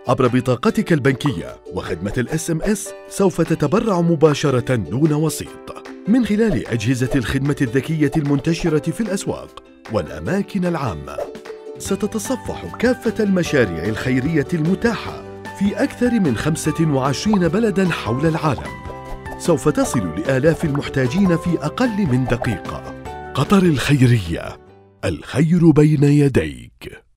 عبر بطاقتك البنكية، وخدمة الSMS سوف تتبرع مباشرة دون وسيط من خلال أجهزة الخدمة الذكية المنتشرة في الأسواق والأماكن العامة. ستتصفح كافة المشاريع الخيرية المتاحة في أكثر من 25 بلداً حول العالم. سوف تصل لآلاف المحتاجين في أقل من دقيقة. قطر الخيرية، الخير بين يديك.